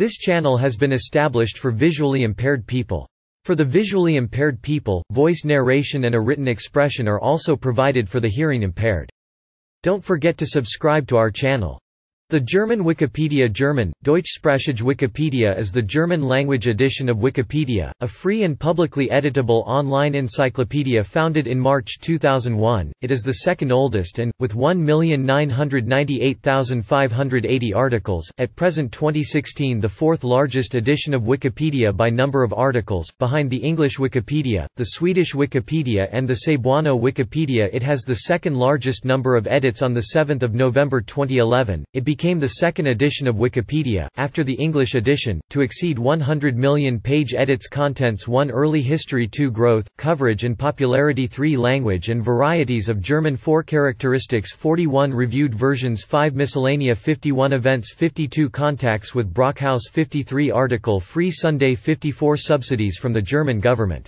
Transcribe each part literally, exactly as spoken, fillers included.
This channel has been established for visually impaired people. For the visually impaired people, voice narration and a written expression are also provided for the hearing impaired. Don't forget to subscribe to our channel. The German Wikipedia German, deutschsprachige Wikipedia is the German-language edition of Wikipedia, a free and publicly editable online encyclopedia founded in March two thousand one. It is the second oldest and, with one million nine hundred ninety-eight thousand five hundred eighty articles, at present twenty sixteen the fourth largest edition of Wikipedia by number of articles, behind the English Wikipedia, the Swedish Wikipedia and the Cebuano Wikipedia. It has the second largest number of edits on the seventh of November twenty eleven. It became became the second edition of Wikipedia, after the English edition, to exceed one hundred million page edits. Contents: one Early history, two Growth, coverage and popularity, three Language and varieties of German, four Characteristics, forty-one Reviewed versions, five Miscellanea, fifty-one Events, fifty-two Contacts with Brockhaus, fifty-three Article Free Sunday, fifty-four Subsidies from the German government,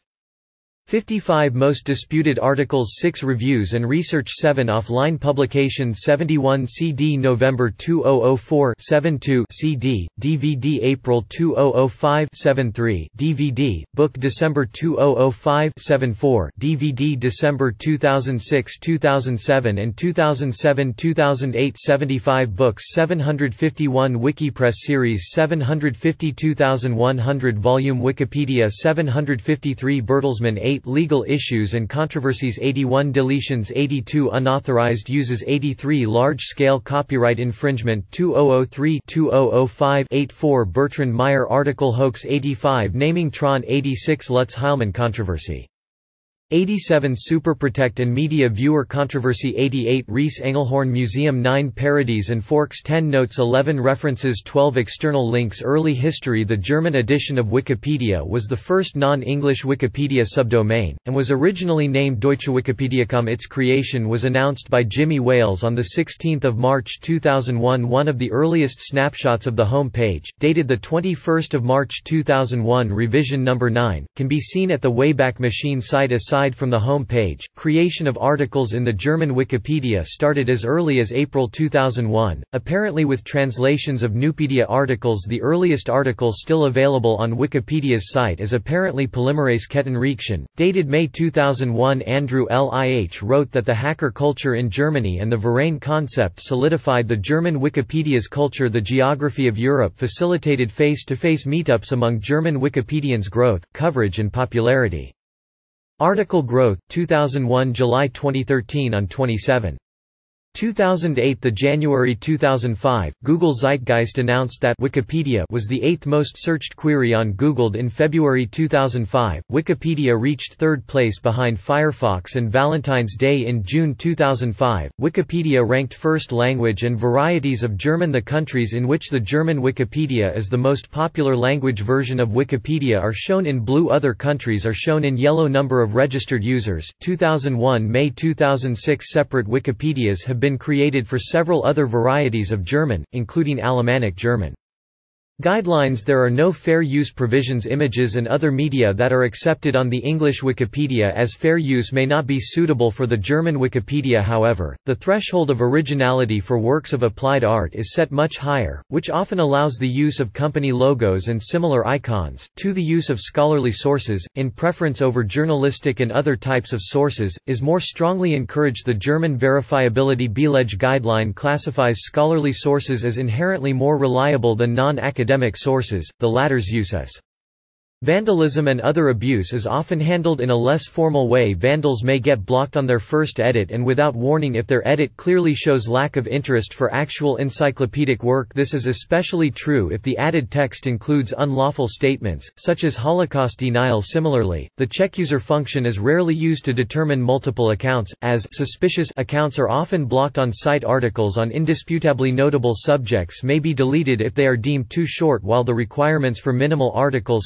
fifty-five Most disputed articles, six Reviews and research, seven Offline publications, seventy-one C D November two thousand four, seventy-two C D, D V D April two thousand five, seventy-three D V D, Book December two thousand five, seventy-four D V D December two thousand six, two thousand seven and two thousand seven, two thousand eight, seventy-five Books, seven hundred fifty-one WikiPress series, seven hundred fifty-two thousand one hundred Volume Wikipedia, seven hundred fifty-three Bertelsmann, eight Legal issues and controversies, eighty-one Deletions, eighty-two Unauthorized uses, eighty-three Large-scale copyright infringement, two thousand three, two thousand five, eighty-four Bertrand Meyer article hoax, eighty-five Naming Tron, eighty-six Lutz Heilmann controversy, eighty-seven Superprotect and Media Viewer controversy, eighty-eight Rees Engelhorn Museum, nine Parodies and Forks, ten Notes, eleven References, twelve External links. Early history. The German edition of Wikipedia was the first non-English Wikipedia subdomain, and was originally named Deutsche Wikipedia dot com. Its creation was announced by Jimmy Wales on the sixteenth of March two thousand one. One of the earliest snapshots of the home page, dated the twenty-first of March two thousand one, revision number nine, can be seen at the Wayback Machine site. Aside from the home page, creation of articles in the German Wikipedia started as early as April two thousand one, apparently with translations of Nupedia articles. The earliest article still available on Wikipedia's site is apparently Polymerase Kettenreaktion, dated May two thousand one. Andrew Lih wrote that the hacker culture in Germany and the Verein concept solidified the German Wikipedia's culture. The geography of Europe facilitated face-to-face meetups among German Wikipedians. Growth, coverage and popularity. Article growth, two thousand one July twenty thirteen on twenty-seven two thousand eight. The January two thousand five, Google Zeitgeist announced that Wikipedia was the eighth most searched query on Googled. In February two thousand five, Wikipedia reached third place behind Firefox and Valentine's Day. In June two thousand five, Wikipedia ranked first. Language and varieties of German. The countries in which the German Wikipedia is the most popular language version of Wikipedia are shown in blue. Other countries are shown in yellow. Number of registered users, two thousand one May two thousand six. Separate Wikipedias have been created for several other varieties of German, including Alemannic German. Guidelines. There are no fair use provisions. Images and other media that are accepted on the English Wikipedia as fair use may not be suitable for the German Wikipedia. However, the threshold of originality for works of applied art is set much higher, which often allows the use of company logos and similar icons. two The use of scholarly sources, in preference over journalistic and other types of sources, is more strongly encouraged. The German Verifiability Belege guideline classifies scholarly sources as inherently more reliable than non-academic academic sources, the latter's use as vandalism and other abuse is often handled in a less formal way. Vandals may get blocked on their first edit and without warning if their edit clearly shows lack of interest for actual encyclopedic work. This is especially true if the added text includes unlawful statements, such as Holocaust denial. Similarly, the checkuser function is rarely used to determine multiple accounts, as suspicious accounts are often blocked on site. Articles on indisputably notable subjects may be deleted if they are deemed too short, while the requirements for minimal articles called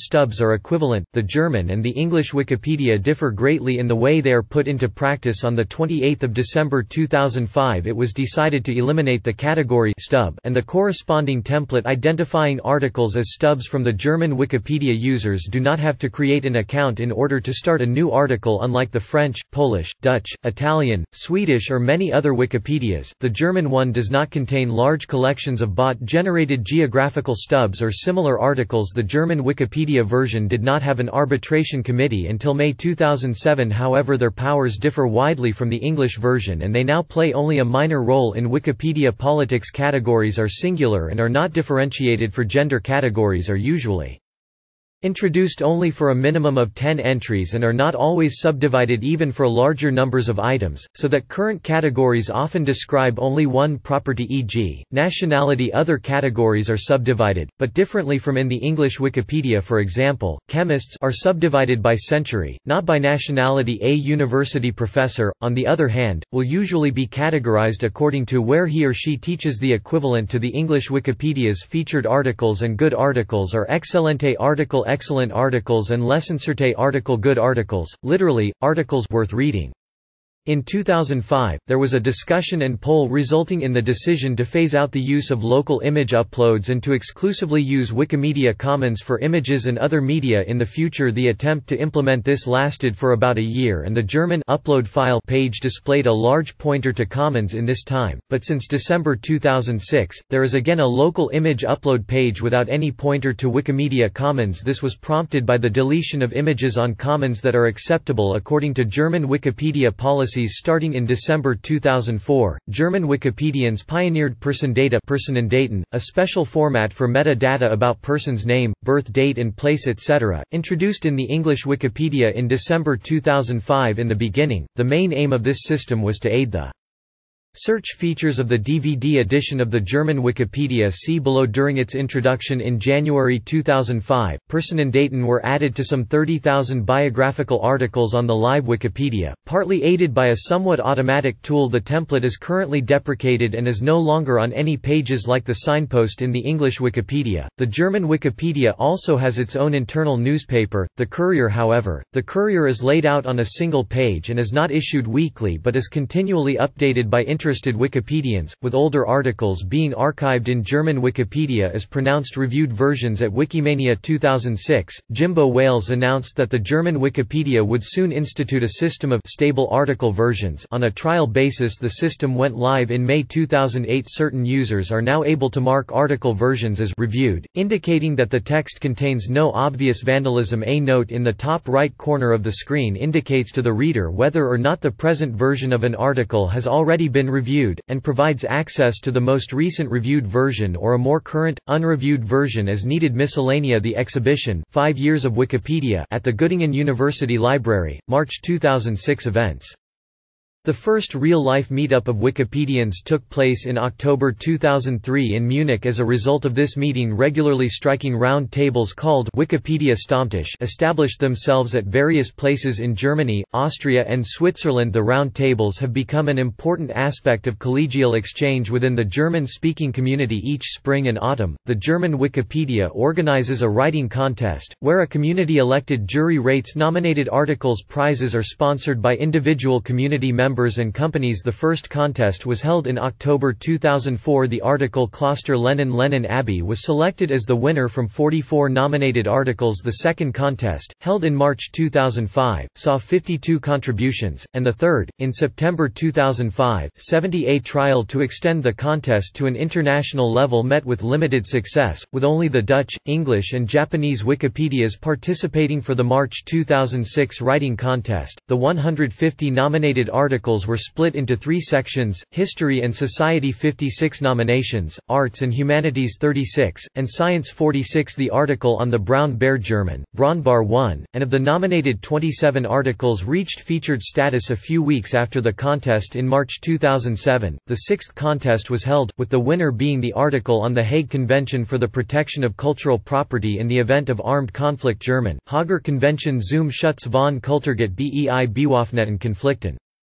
stubs are equivalent. The German and the English Wikipedia differ greatly in the way they are put into practice. On the twenty-eighth of December two thousand five, it was decided to eliminate the category stub and the corresponding template identifying articles as stubs from the German Wikipedia. Users do not have to create an account in order to start a new article, unlike the French, Polish, Dutch, Italian, Swedish or many other Wikipedias. The German one does not contain large collections of bot-generated geographical stubs or similar articles. The German Wikipedia version did not have an arbitration committee until May two thousand seven. However, their powers differ widely from the English version and they now play only a minor role in Wikipedia. Politics categories are singular and are not differentiated for gender. Categories are usually introduced only for a minimum of ten entries and are not always subdivided even for larger numbers of items, so that current categories often describe only one property, for example, nationality. Other categories are subdivided, but differently from in the English Wikipedia. For example, chemists are subdivided by century, not by nationality. A university professor, on the other hand, will usually be categorized according to where he or she teaches. The equivalent to the English Wikipedia's featured articles and good articles are excellente article, excellent articles, and lesenswerte article, good articles, literally, articles worth reading. In two thousand five, there was a discussion and poll resulting in the decision to phase out the use of local image uploads and to exclusively use Wikimedia Commons for images and other media in the future. The attempt to implement this lasted for about a year and the German upload file page displayed a large pointer to Commons in this time, but since December two thousand six, there is again a local image upload page without any pointer to Wikimedia Commons. This was prompted by the deletion of images on Commons that are acceptable according to German Wikipedia policy. Starting in December two thousand four, German Wikipedians pioneered Persondata, Personendaten, a special format for metadata about person's name, birth date and place et cetera, introduced in the English Wikipedia in December two thousand five. In the beginning, the main aim of this system was to aid the search features of the D V D edition of the German Wikipedia. See below. During its introduction in January two thousand five, Personendaten were added to some thirty thousand biographical articles on the live Wikipedia, partly aided by a somewhat automatic tool. The template is currently deprecated and is no longer on any pages like the signpost in the English Wikipedia. The German Wikipedia also has its own internal newspaper, the Courier. However, the Courier is laid out on a single page and is not issued weekly but is continually updated by interested Wikipedians, with older articles being archived in German Wikipedia as pronounced reviewed versions at Wikimania two thousand six. Jimbo Wales announced that the German Wikipedia would soon institute a system of stable article versions on a trial basis. The system went live in May two thousand eight. Certain users are now able to mark article versions as reviewed, indicating that the text contains no obvious vandalism. A note in the top right corner of the screen indicates to the reader whether or not the present version of an article has already been reviewed, and provides access to the most recent reviewed version or a more current, unreviewed version as needed. Miscellanea, the exhibition, Five Years of Wikipedia, at the Göttingen University Library, March two thousand six. Events. The first real-life meetup of Wikipedians took place in October two thousand three in Munich. As a result of this meeting, regularly striking round tables called Wikipedia Stammtisch established themselves at various places in Germany, Austria and Switzerland. The round tables have become an important aspect of collegial exchange within the German-speaking community. Each spring and autumn, the German Wikipedia organizes a writing contest, where a community-elected jury rates nominated articles. Prizes are sponsored by individual community members members and companies. The first contest was held in October two thousand four. The article Kloster Lenin Lenin Abbey was selected as the winner from forty-four nominated articles. The second contest, held in March two thousand five, saw fifty-two contributions, and the third, in September two thousand five, seventy. A trial to extend the contest to an international level met with limited success, with only the Dutch, English and Japanese Wikipedias participating for the March two thousand six writing contest. The one hundred fifty nominated articles were split into three sections: History and Society fifty-six nominations, Arts and Humanities thirty-six, and Science forty-six. The article on the brown bear German, Braunbär won, and of the nominated twenty-seven articles reached featured status a few weeks after the contest in March two thousand seven. The sixth contest was held, with the winner being the article on the Hague Convention for the Protection of Cultural Property in the Event of Armed Conflict German, Hager Konvention zum Schutz von Kulturgut bei Bewaffneten Konflikten.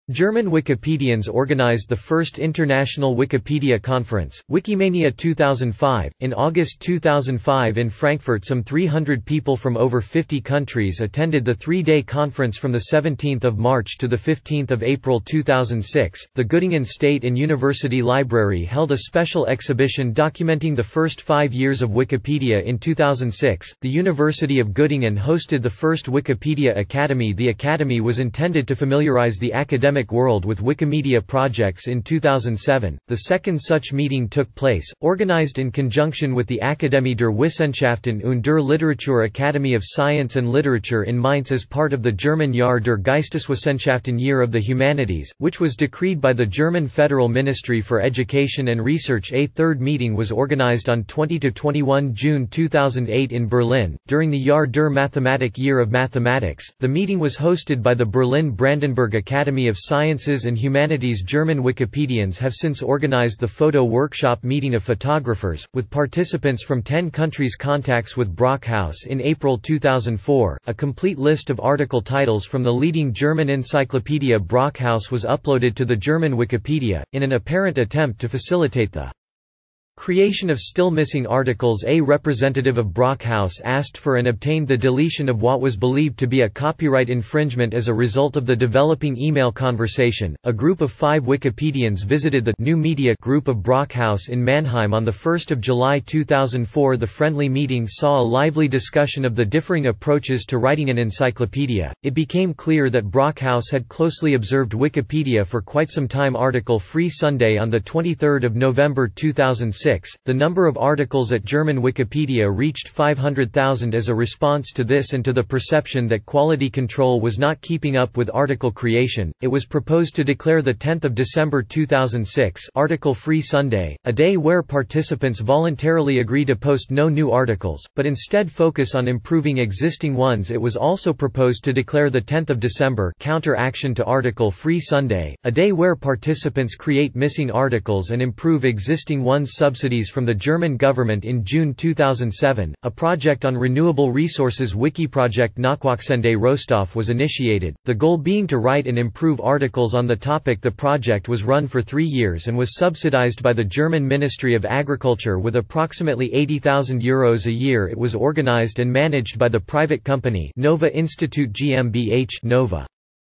German Wikipedians organized the first international Wikipedia conference, Wikimania two thousand five, in August two thousand five in Frankfurt. Some three hundred people from over fifty countries attended the three-day conference from the seventeenth of March to the fifteenth of April two thousand six. The Göttingen State and University Library held a special exhibition documenting the first five years of Wikipedia in two thousand six. The University of Göttingen hosted the first Wikipedia Academy. The Academy was intended to familiarize the academic world with Wikimedia projects. In two thousand seven, the second such meeting took place, organized in conjunction with the Akademie der Wissenschaften und der Literatur Academy of Science and Literature in Mainz as part of the German Jahr der Geisteswissenschaften, Year of the Humanities, which was decreed by the German Federal Ministry for Education and Research. A third meeting was organized on twenty to twenty-one June two thousand eight in Berlin. During the Jahr der Mathematik, Year of Mathematics, the meeting was hosted by the Berlin-Brandenburg Academy of Sciences and Humanities. German Wikipedians have since organized the Photo Workshop Meeting of Photographers, with participants from ten countries. Contacts with Brockhaus in April two thousand four. A complete list of article titles from the leading German encyclopedia Brockhaus was uploaded to the German Wikipedia, in an apparent attempt to facilitate the creation of still missing articles. A representative of Brockhaus asked for and obtained the deletion of what was believed to be a copyright infringement as a result of the developing email conversation. A group of five Wikipedians visited the New Media Group of Brockhaus in Mannheim on the first of July two thousand four. The friendly meeting saw a lively discussion of the differing approaches to writing an encyclopedia. It became clear that Brockhaus had closely observed Wikipedia for quite some time. Article Free Sunday on the twenty-third of November two thousand six. The number of articles at German Wikipedia reached five hundred thousand. As a response to this and to the perception that quality control was not keeping up with article creation, it was proposed to declare the tenth of December two thousand six Article Free Sunday, a day where participants voluntarily agree to post no new articles, but instead focus on improving existing ones. It was also proposed to declare the tenth of December Counter-Action to Article Free Sunday, a day where participants create missing articles and improve existing ones. Subsidies from the German government. In June two thousand seven, a project on renewable resources Wikiproject Nachwachsende Rohstoff was initiated, the goal being to write and improve articles on the topic. The project was run for three years and was subsidized by the German Ministry of Agriculture with approximately eighty thousand euros a year. It was organized and managed by the private company Nova Institute GmbH Nova.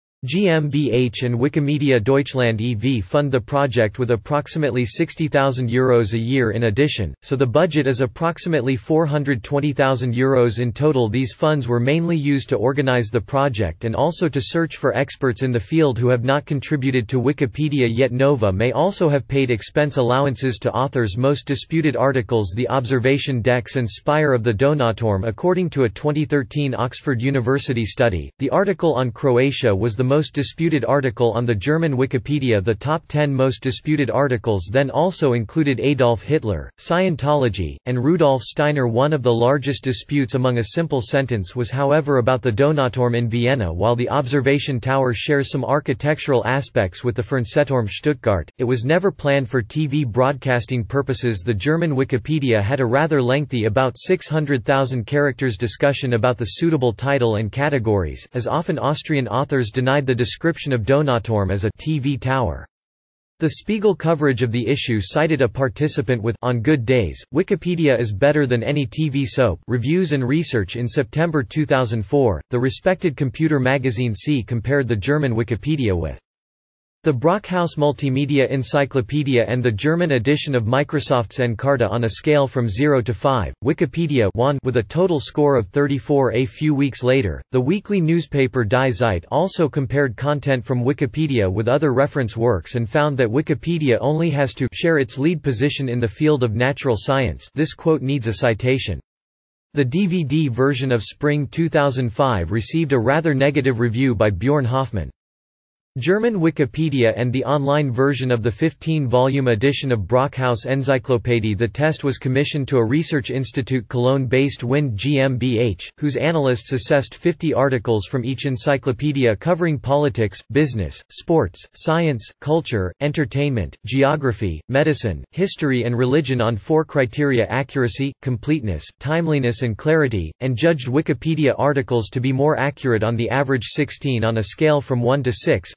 GmbH and Wikimedia Deutschland E V fund the project with approximately sixty thousand euros a year in addition, so the budget is approximately four hundred twenty thousand euros in total. These funds were mainly used to organize the project and also to search for experts in the field who have not contributed to Wikipedia yet. Nova may also have paid expense allowances to authors. Most disputed articles. The observation decks and spire of the Donatorm. According to a twenty thirteen Oxford University study, the article on Croatia was the most disputed article on the German Wikipedia. The top ten most disputed articles then also included Adolf Hitler, Scientology, and Rudolf Steiner. One of the largest disputes among a simple sentence was however about the Donatorm in Vienna. While the observation tower shares some architectural aspects with the Fernsehturm Stuttgart, it was never planned for T V broadcasting purposes. The German Wikipedia had a rather lengthy, about six hundred thousand characters discussion about the suitable title and categories, as often Austrian authors denied the description of Donatorm as a T V tower. The Spiegel coverage of the issue cited a participant with "On good days, Wikipedia is better than any T V soap" reviews and research. In September two thousand four, the respected computer magazine C compared the German Wikipedia with the Brockhaus Multimedia Encyclopedia and the German edition of Microsoft's Encarta on a scale from zero to five. Wikipedia won with a total score of thirty-four. A few weeks later, the weekly newspaper Die Zeit also compared content from Wikipedia with other reference works and found that Wikipedia only has to share its lead position in the field of natural science. This quote needs a citation. The D V D version of Spring two thousand five received a rather negative review by Bjorn Hoffmann. German Wikipedia and the online version of the fifteen volume edition of Brockhaus Enzyklopädie. The test was commissioned to a research institute Cologne-based Wind GmbH, whose analysts assessed fifty articles from each encyclopedia covering politics, business, sports, science, culture, entertainment, geography, medicine, history and religion on four criteria: accuracy, completeness, timeliness and clarity, and judged Wikipedia articles to be more accurate on the average sixteen on a scale from one to six.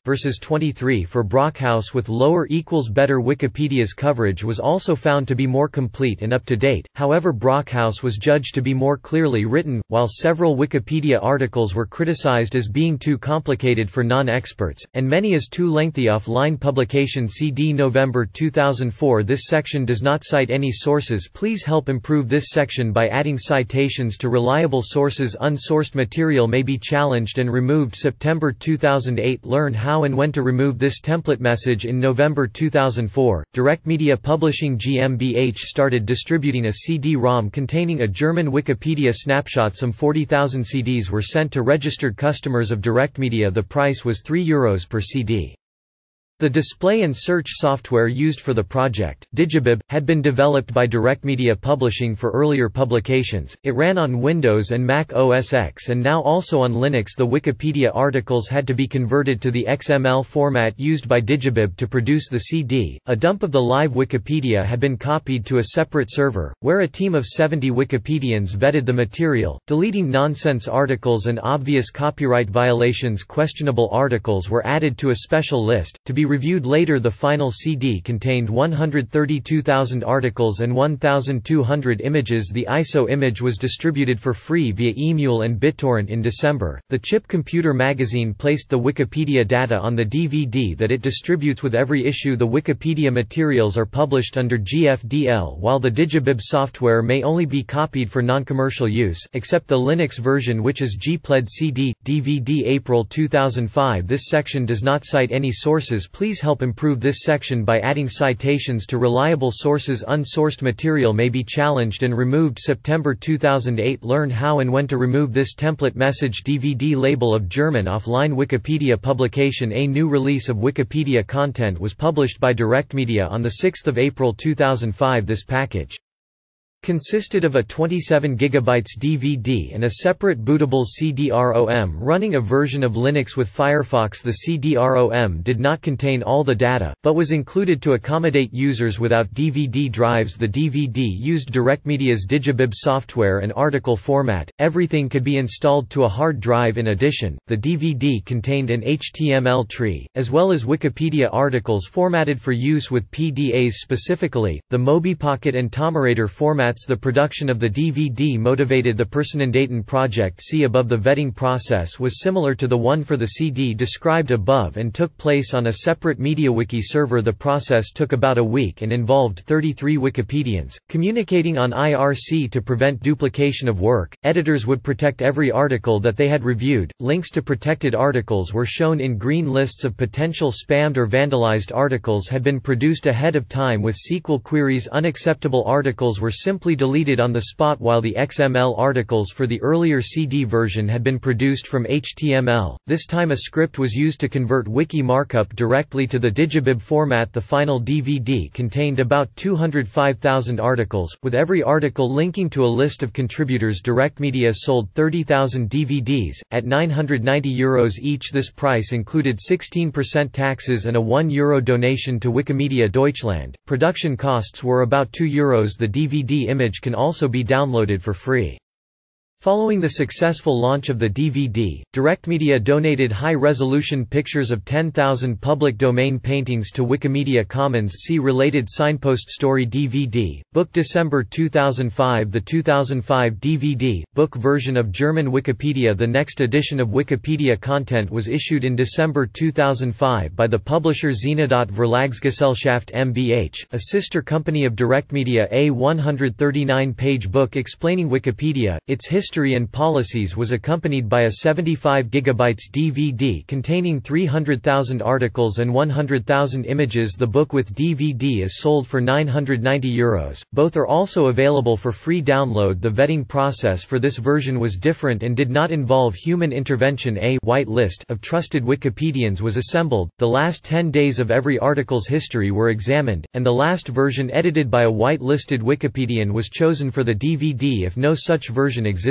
versus twenty-three for Brockhaus with lower equals better. Wikipedia's coverage was also found to be more complete and up to date, however Brockhaus was judged to be more clearly written, while several Wikipedia articles were criticized as being too complicated for non-experts, and many as too lengthy. Offline publication C D November two thousand four. This section does not cite any sources. Please help improve this section by adding citations to reliable sources. Unsourced material may be challenged and removed. September two thousand eight. Learn how and when to remove this template message. In November two thousand four, Direct Media Publishing GmbH started distributing a C D ROM containing a German Wikipedia snapshot. Some forty thousand C Ds were sent to registered customers of Direct Media. The price was three euros per C D. The display and search software used for the project, Digibib, had been developed by Direct Media Publishing for earlier publications. It ran on Windows and Mac O S X and now also on Linux. The Wikipedia articles had to be converted to the X M L format used by Digibib to produce the C D. A dump of the live Wikipedia had been copied to a separate server, where a team of seventy Wikipedians vetted the material, deleting nonsense articles and obvious copyright violations. Questionable articles were added to a special list, to be reviewed later. The final C D contained one hundred thirty-two thousand articles and one thousand two hundred images. The I S O image was distributed for free via eMule and BitTorrent in December. The Chip Computer magazine placed the Wikipedia data on the D V D that it distributes with every issue. The Wikipedia materials are published under G F D L, while the Digibib software may only be copied for non-commercial use, except the Linux version, which is G P L E D C D, D V D. April two thousand five. This section does not cite any sources. Please help improve this section by adding citations to reliable sources. Unsourced material may be challenged and removed. September two thousand eight. Learn how and when to remove this template message. D V D label of German offline Wikipedia publication. A new release of Wikipedia content was published by Direct Media on the sixth of April two thousand five. This package consisted of a twenty-seven gigabyte D V D and a separate bootable C D ROM running a version of Linux with Firefox. The C D ROM did not contain all the data, but was included to accommodate users without D V D drives. The D V D used Direct Media's Digibib software and article format. Everything could be installed to a hard drive. In addition, the D V D contained an H T M L tree, as well as Wikipedia articles formatted for use with P D As. Specifically, the MobiPocket and Tomerator formats. The production of the D V D motivated the Personendaten project. See above. The vetting process was similar to the one for the C D described above and took place on a separate MediaWiki server. The process took about a week and involved thirty-three Wikipedians, communicating on I R C to prevent duplication of work. Editors would protect every article that they had reviewed. Links to protected articles were shown in green. Lists of potential spammed or vandalized articles had been produced ahead of time with S Q L queries. Unacceptable articles were simply deleted on the spot, while the X M L articles for the earlier C D version had been produced from H T M L. This time a script was used to convert wiki markup directly to the Digibib format. The final D V D contained about two hundred five thousand articles, with every article linking to a list of contributors. Direct Media sold thirty thousand D V Ds, at nine hundred ninety euros each. This price included sixteen percent taxes and a one euro donation to Wikimedia Deutschland. Production costs were about two euros. The D V D image can also be downloaded for free. Following the successful launch of the D V D, Direct Media donated high-resolution pictures of ten thousand public domain paintings to Wikimedia Commons. See related signpost. Story D V D, book December two thousand five. The two thousand five D V D, book version of German Wikipedia. The next edition of Wikipedia content was issued in December two thousand five by the publisher Zenadot Verlagsgesellschaft GmbH, a sister company of Direct Media. A one hundred thirty-nine page book explaining Wikipedia, its history and policies was accompanied by a seventy-five gigabyte D V D containing three hundred thousand articles and one hundred thousand images. The book with D V D is sold for nine hundred ninety euros. Both are also available for free download. The vetting process for this version was different and did not involve human intervention. A white list of trusted Wikipedians was assembled. The last ten days of every article's history were examined, and the last version edited by a white-listed Wikipedian was chosen for the D V D if no such version existed.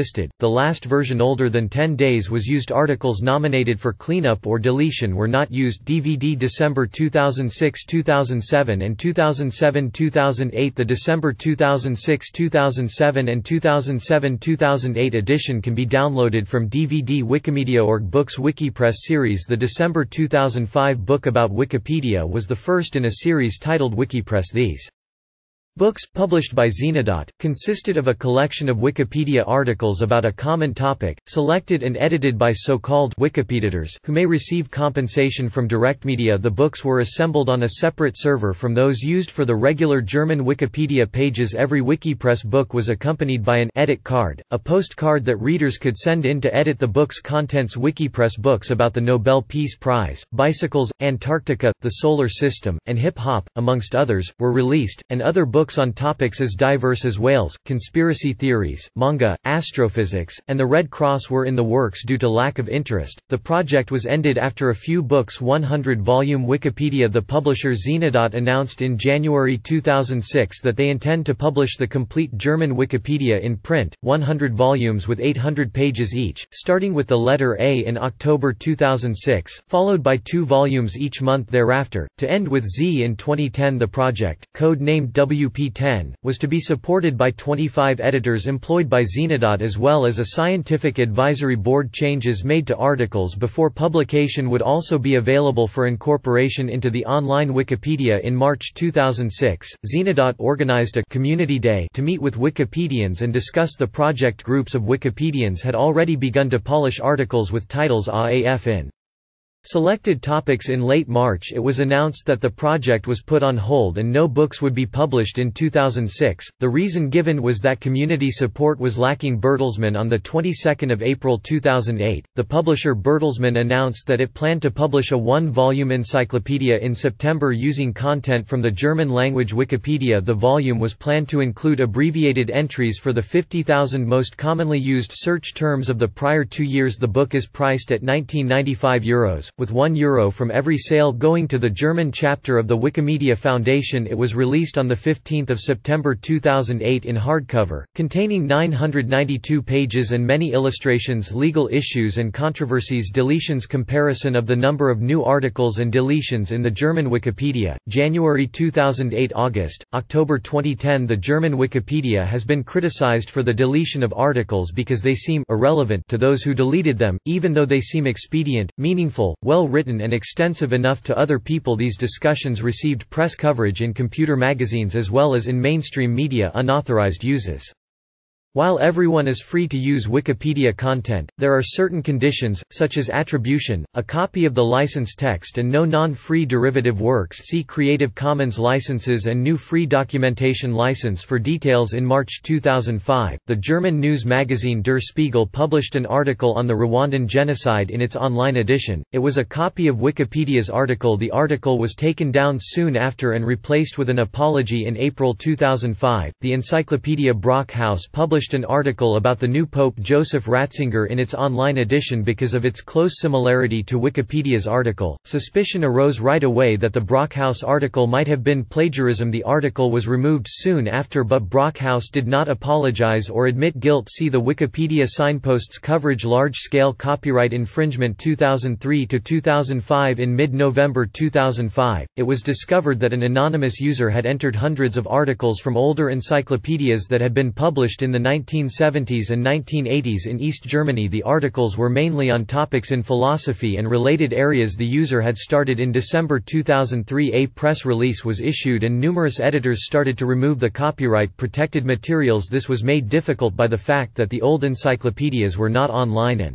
existed, the last version older than ten days was used. Articles nominated for cleanup or deletion were not used. D V D December two thousand six two thousand seven and two thousand seven two thousand eight. The December two thousand six two thousand seven and two thousand seven two thousand eight edition can be downloaded from D V D Wikimedia dot org. Books Wikipress series. The December two thousand five book about Wikipedia was the first in a series titled Wikipress. These books, published by Zenodot, consisted of a collection of Wikipedia articles about a common topic, selected and edited by so-called Wikipeditors, who may receive compensation from DirectMedia. The books were assembled on a separate server from those used for the regular German Wikipedia pages. Every Wikipress book was accompanied by an edit card, a postcard that readers could send in to edit the book's contents. Wikipress books about the Nobel Peace Prize, bicycles, Antarctica, the solar system, and hip-hop, amongst others, were released, and other books Books on topics as diverse as whales, conspiracy theories, manga, astrophysics, and the Red Cross were in the works. Due to lack of interest, the project was ended after a few books. one hundred volume Wikipedia. The publisher Zenodot announced in January two thousand six that they intend to publish the complete German Wikipedia in print, one hundred volumes with eight hundred pages each, starting with the letter A in October two thousand six, followed by two volumes each month thereafter, to end with Z in twenty ten. The project, code-named W P ten, was to be supported by twenty-five editors employed by Zenodot as well as a scientific advisory board. Changes made to articles before publication would also be available for incorporation into the online Wikipedia. In March two thousand six, Zenodot organized a Community Day to meet with Wikipedians and discuss the project. Groups of Wikipedians had already begun to polish articles with titles A A F in selected topics. In late March it was announced that the project was put on hold and no books would be published in two thousand six. The reason given was that community support was lacking. Bertelsmann. On the twenty-second of April two thousand eight, the publisher Bertelsmann announced that it planned to publish a one-volume encyclopedia in September using content from the German-language Wikipedia. The volume was planned to include abbreviated entries for the fifty thousand most commonly used search terms of the prior two years. The book is priced at nineteen ninety-five euros. With one euro from every sale going to the German chapter of the Wikimedia Foundation. It was released on the fifteenth of September two thousand eight in hardcover, containing nine hundred ninety-two pages and many illustrations. Legal issues and controversies. Deletions. Comparison of the number of new articles and deletions in the German Wikipedia, January two thousand eight August, October twenty ten. The German Wikipedia has been criticized for the deletion of articles because they seem irrelevant to those who deleted them, even though they seem expedient, meaningful, well written and extensive enough to other people. These discussions received press coverage in computer magazines as well as in mainstream media. Unauthorized uses. While everyone is free to use Wikipedia content, there are certain conditions, such as attribution, a copy of the licensed text and no non-free derivative works. See Creative Commons licenses and New Free Documentation License for details. In March two thousand five, the German news magazine Der Spiegel published an article on the Rwandan genocide in its online edition. It was a copy of Wikipedia's article. The article was taken down soon after and replaced with an apology in April two thousand five. The encyclopedia Brockhaus published an article about the new Pope Joseph Ratzinger in its online edition because of its close similarity to Wikipedia's article. Suspicion arose right away that the Brockhaus article might have been plagiarism. The article was removed soon after, but Brockhaus did not apologize or admit guilt. See the Wikipedia signposts coverage. Large-scale copyright infringement two thousand three to two thousand five. In mid-November two thousand five, it was discovered that an anonymous user had entered hundreds of articles from older encyclopedias that had been published in the nineteen seventies and nineteen eighties in East Germany. The articles were mainly on topics in philosophy and related areas the user had started. In December two thousand three, a press release was issued and numerous editors started to remove the copyright-protected materials. This was made difficult by the fact that the old encyclopedias were not online and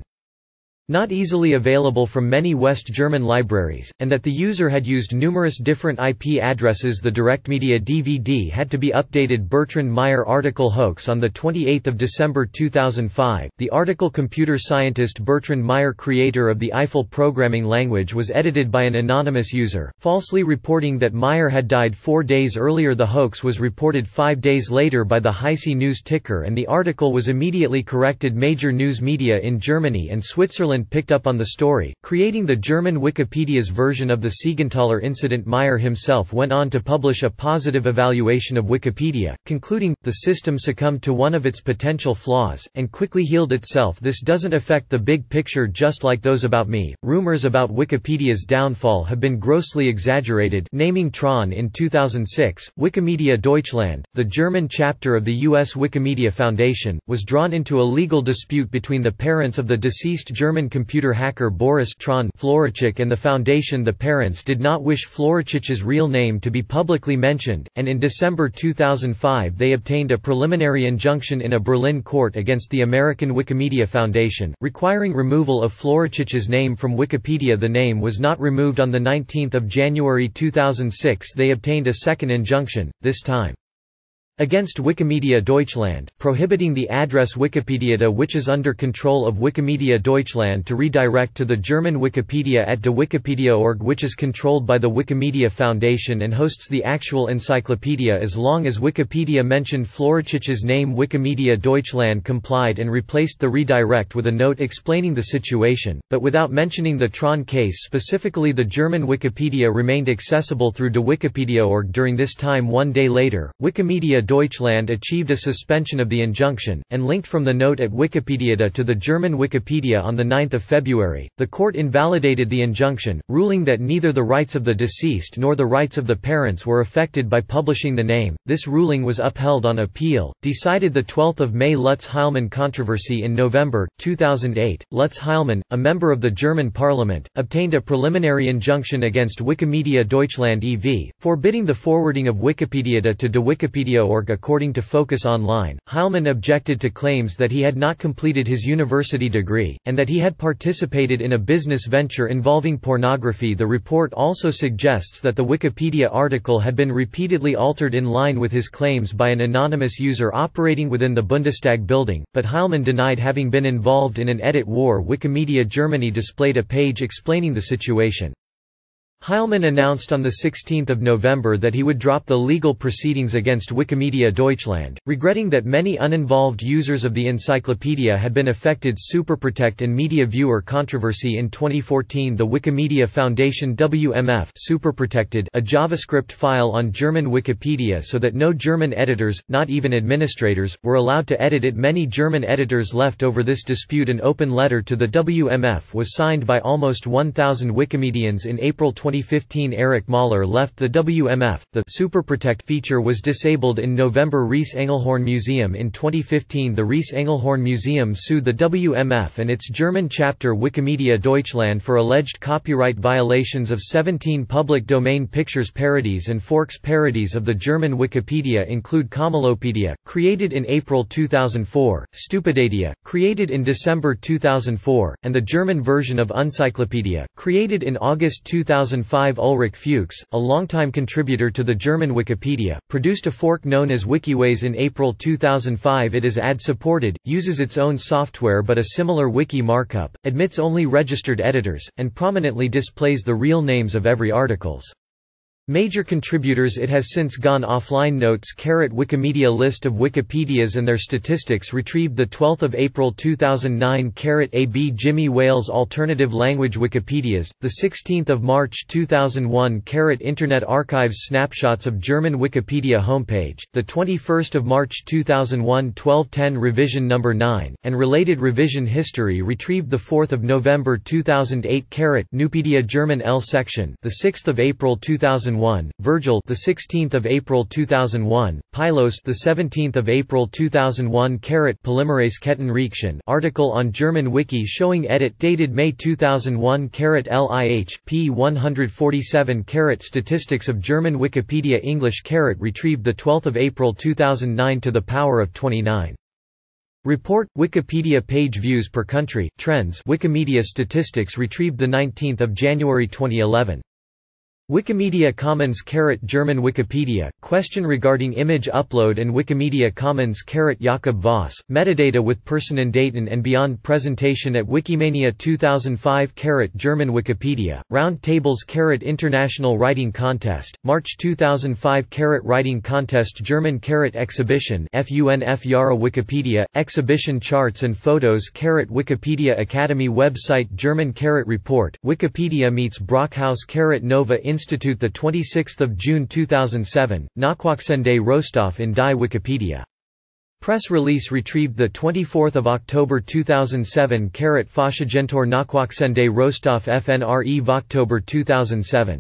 not easily available from many West German libraries, and that the user had used numerous different I P addresses. The DirectMedia D V D had to be updated. Bertrand Meyer article hoax. On the twenty-eighth of December two thousand five, the article Computer scientist Bertrand Meyer, creator of the Eiffel programming language, was edited by an anonymous user, falsely reporting that Meyer had died four days earlier. The hoax was reported five days later by the Heise news ticker and the article was immediately corrected. Major news media in Germany and Switzerland Deutschland picked up on the story, creating the German Wikipedia's version of the Siegenthaler incident. Meyer himself went on to publish a positive evaluation of Wikipedia, concluding, "The system succumbed to one of its potential flaws, and quickly healed itself. This doesn't affect the big picture just like those about me." Rumors about Wikipedia's downfall have been grossly exaggerated. Naming Tron in two thousand six, Wikimedia Deutschland, the German chapter of the U S Wikimedia Foundation, was drawn into a legal dispute between the parents of the deceased German computer hacker Boris Tron Floricic and the foundation. The parents did not wish Floricic's real name to be publicly mentioned, and in December two thousand five they obtained a preliminary injunction in a Berlin court against the American Wikimedia Foundation, requiring removal of Floricic's name from Wikipedia. The name was not removed. On the nineteenth of January two thousand six they obtained a second injunction, this time against Wikimedia Deutschland, prohibiting the address Wikipedia, which is under control of Wikimedia Deutschland, to redirect to the German Wikipedia at de Wikipedia dot org, which is controlled by the Wikimedia Foundation and hosts the actual encyclopedia. As long as Wikipedia mentioned Floricic's name, Wikimedia Deutschland complied and replaced the redirect with a note explaining the situation, but without mentioning the Tron case specifically. The German Wikipedia remained accessible through de Wikipedia dot org during this time. One day later, Wikimedia Deutschland achieved a suspension of the injunction, and linked from the note at Wikipedia to the German Wikipedia on the ninth of February. The court invalidated the injunction, ruling that neither the rights of the deceased nor the rights of the parents were affected by publishing the name. This ruling was upheld on appeal. Decided the twelfth of May. Lutz Heilmann controversy. In November two thousand eight, Lutz Heilmann, a member of the German parliament, obtained a preliminary injunction against Wikimedia Deutschland E V, forbidding the forwarding of Wikipedia to de Wikipedia dot org. According to Focus Online, Heilmann objected to claims that he had not completed his university degree, and that he had participated in a business venture involving pornography. The report also suggests that the Wikipedia article had been repeatedly altered in line with his claims by an anonymous user operating within the Bundestag building, but Heilmann denied having been involved in an edit war. Wikimedia Germany displayed a page explaining the situation. Heilmann announced on the sixteenth of November that he would drop the legal proceedings against Wikimedia Deutschland, regretting that many uninvolved users of the encyclopedia had been affected. Superprotect and Media Viewer controversy. In twenty fourteen, the Wikimedia Foundation W M F superprotected a JavaScript file on German Wikipedia so that no German editors, not even administrators, were allowed to edit it. Many German editors left over this dispute. An open letter to the W M F was signed by almost one thousand Wikimedians. In April twenty fifteen, Eric Mahler left the W M F. The Superprotect feature was disabled in November. Ries Engelhorn Museum. In twenty fifteen, the Ries Engelhorn Museum sued the W M F and its German chapter Wikimedia Deutschland for alleged copyright violations of seventeen public domain pictures. Parodies and forks. Parodies of the German Wikipedia include Camelopedia, created in April two thousand four, Stupidadia, created in December two thousand four, and the German version of Encyclopedia, created in August two thousand five. Ulrich Fuchs, a longtime contributor to the German Wikipedia, produced a fork known as Wikiways in April two thousand five. It is ad-supported, uses its own software but a similar wiki markup, admits only registered editors, and prominently displays the real names of every articles. Major contributors. It has since gone offline. Notes. Wikimedia list of Wikipedias and their statistics retrieved the twelfth of April two thousand nine. A B Jimmy Wales Alternative Language Wikipedias, the sixteenth of March two thousand one. Internet Archives snapshots of German Wikipedia homepage, the twenty-first of March two thousand one. twelve ten Revision number nine, and related revision history retrieved the fourth of November two thousand eight. Nupedia German L section, the sixth of April two thousand one, Virgil, the sixteenth of April two thousand one, Pylos, the seventeenth of April two thousand one. Polymerase Kettenreaktion article on German Wiki showing edit dated May two thousand one. Lih p one forty-seven. Statistics of German Wikipedia English retrieved the twelfth of April two thousand nine to the power of twenty-nine. Report Wikipedia page views per country trends. Wikimedia statistics retrieved the nineteenth of January twenty eleven. Wikimedia Commons German Wikipedia, question regarding image upload and Wikimedia Commons Jakob Voss, metadata with person and daten and beyond presentation at Wikimania two thousand five German Wikipedia, round tables International Writing Contest, March two thousand five Writing Contest German Exhibition FUNF Yara Wikipedia, exhibition charts and photos Wikipedia Academy website German Report, Wikipedia meets Brockhaus Nova Institute the twenty-sixth of June two thousand seven, Nachwachsende Rostov in Die Wikipedia. Press release retrieved the twenty-fourth of October two thousand seven Faschigentor Nachwachsende Rostov F N R E October two thousand seven.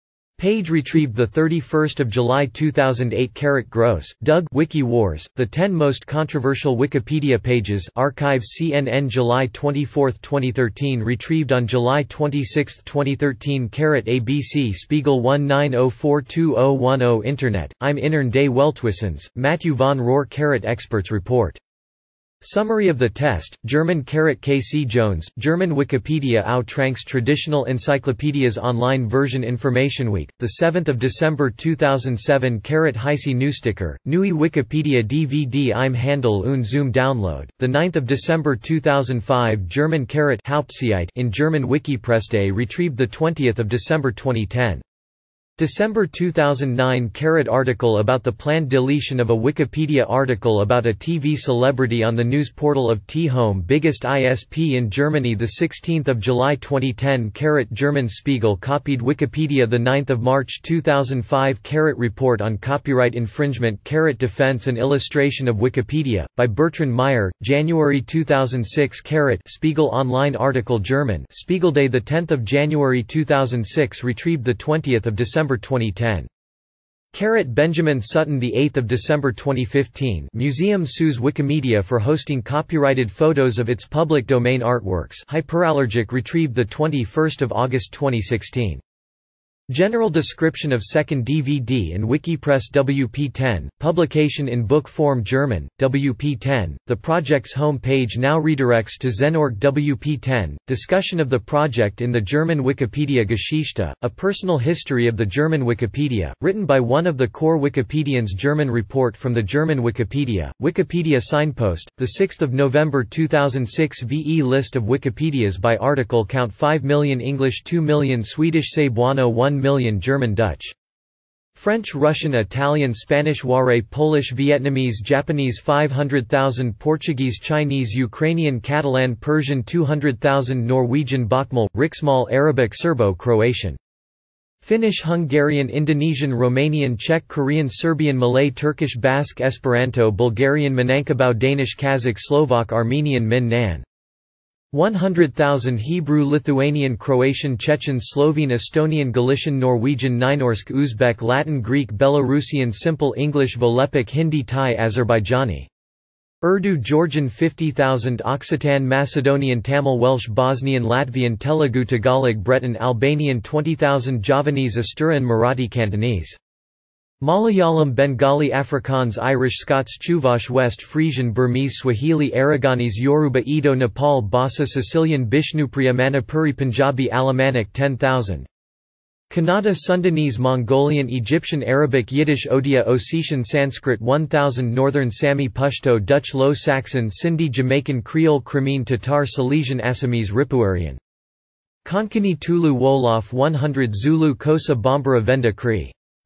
Page retrieved the thirty-first of July two thousand eight Gross, Doug Wiki Wars, the ten most controversial Wikipedia pages Archive C N N July twenty-fourth twenty thirteen retrieved on July twenty-sixth twenty thirteen A B C Spiegel one nine zero four two zero one zero Internet, I'm Innern des Weltwissens, Matthew von Rohr Experts Report. Summary of the test, German K C Jones, German Wikipedia au Tranks Traditional Encyclopedias Online Version Information Week, the seventh of December two thousand seven Heise Newsticker, Neue Wikipedia D V D im Handel und zum Download, the ninth of December two thousand five German Hauptseite in German Wikipresse retrieved the twentieth of December twenty ten. December two thousand nine article about the planned deletion of a Wikipedia article about a T V celebrity on the news portal of T-Home biggest I S P in Germany the sixteenth of July twenty ten German Spiegel copied Wikipedia the ninth of March two thousand five Report on copyright infringement Defense and illustration of Wikipedia, by Bertrand Meyer, January two thousand six Spiegel Online article German Spiegelday the tenth of January two thousand six retrieved the twentieth of December twenty ten. Benjamin Sutton the eighth of December twenty fifteen Museum sues Wikimedia for hosting copyrighted photos of its public domain artworks Hyperallergic retrieved the twenty-first of August twenty sixteen. General description of second D V D in Wikipress W P ten, publication in book form German, W P ten, the project's home page now redirects to Zenorg W P ten, discussion of the project in the German Wikipedia Geschichte, a personal history of the German Wikipedia, written by one of the core Wikipedians German report from the German Wikipedia, Wikipedia signpost, the sixth of November two thousand six V E list of Wikipedias by article count five million English two million Swedish Cebuano one million German Dutch French Russian Italian Spanish Ware Polish Vietnamese Japanese five hundred thousand Portuguese Chinese Ukrainian Catalan Persian two hundred thousand Norwegian Bokmal, Riksmal Arabic Serbo-Croatian Finnish Hungarian Indonesian Romanian Czech Korean Serbian Malay Turkish Basque Esperanto Bulgarian Minangkabau Danish Kazakh Slovak Armenian Min Nan one hundred thousand Hebrew Lithuanian Croatian Chechen Slovene Estonian Galician Norwegian Nynorsk Uzbek Latin Greek Belarusian Simple English Volapuk Hindi Thai Azerbaijani Urdu Georgian fifty thousand Occitan Macedonian Tamil Welsh Bosnian Latvian Telugu Tagalog Breton Albanian twenty thousand Javanese Asturian Marathi Cantonese Malayalam Bengali Afrikaans Irish Scots Chuvash West Frisian Burmese Swahili Aragonese Yoruba Edo Nepal Basa Sicilian Bishnupriya Manipuri Punjabi Alemannic ten thousand Kannada Sundanese Mongolian Egyptian Arabic Yiddish Odia Ossetian Sanskrit one thousand Northern Sami Pashto Dutch Low Saxon Sindhi Jamaican Creole Crimean Tatar Silesian Assamese Ripuarian Konkani Tulu Wolof one hundred Zulu Kosa Bambara Venda Cree